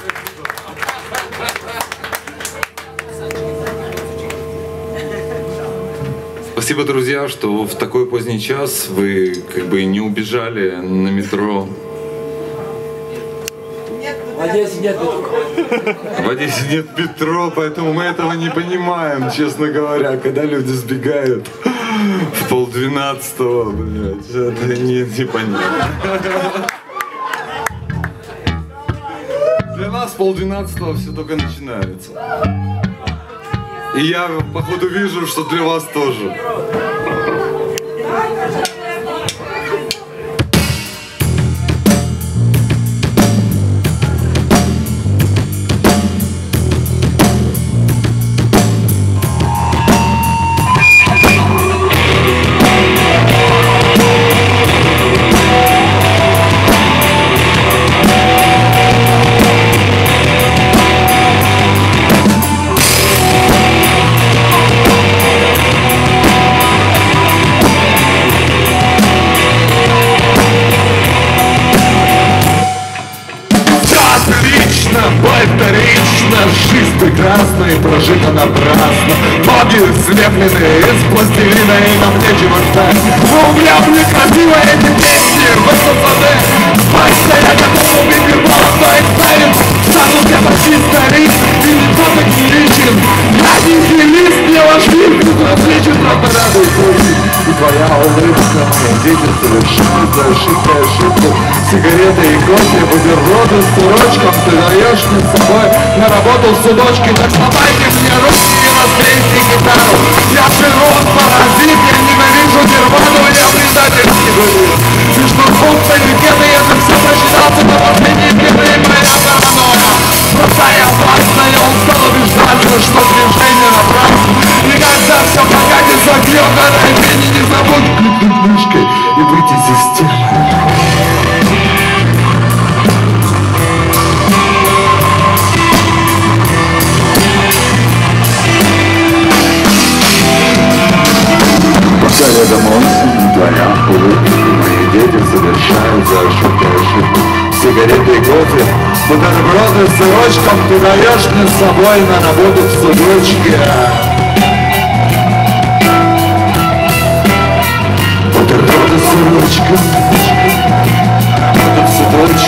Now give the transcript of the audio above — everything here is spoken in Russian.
Спасибо, друзья, что в такой поздний час вы как бы не убежали на метро. В Одессе нет метро. В Одессе нет метро, поэтому мы этого не понимаем, честно говоря, когда люди сбегают в 11:30, блядь, это непонятно. Для нас 11:30 все только начинается. И я, походу, вижу, что для вас тоже. Жизнь прекрасна и прожита напрасно. Ноги слеплены из пластилина, и нам нечего ждать. Но у меня некрасивые эти песни в СССР. Спасибо, я готов убить любого, кто их ставит. Станут я почти старик, и никто так не личен. Я не нигилист, не ваш мир, кто отличен, правда радует жизнь. И твоя улыбка, мои дети совершают ошибку, ошибку. Сигареты и кофе, бутерброды с сырочком. Ты даешь мне с собой на работу судочки. Так сломайте мне руки и разбейте гитару. Я широт, паразит, я ненавижу нирвану. Я предательский дурит. Между функций и гены, это все прочитался на последние гены и моя паранойя. Просто я властно, я устал убеждаться, что движение напрасно. И когда все покатится к ёбаной пене, не забудь кликнуть мышкой и выйти из системы. Пока рядом он, твоя улыбка, мои дети совершают ошибку. Сигареты и кофе, бутерброды с сырочком. Ты даешь мне с собой на работу в судочке. Бутерброды с сырочком, работа в судочке.